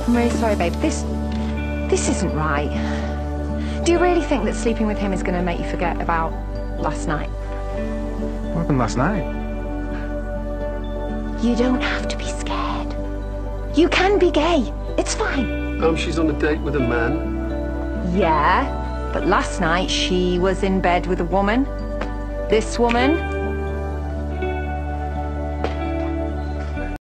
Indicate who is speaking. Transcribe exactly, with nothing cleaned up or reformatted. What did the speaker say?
Speaker 1: I'm really sorry, babe. This... this isn't right. Do you really think that sleeping with him is going to make you forget about last night?
Speaker 2: What happened last night?
Speaker 1: You don't have to be scared. You can be gay. It's fine.
Speaker 3: Um, she's on a date with a man.
Speaker 1: Yeah, but last night she was in bed with a woman. This woman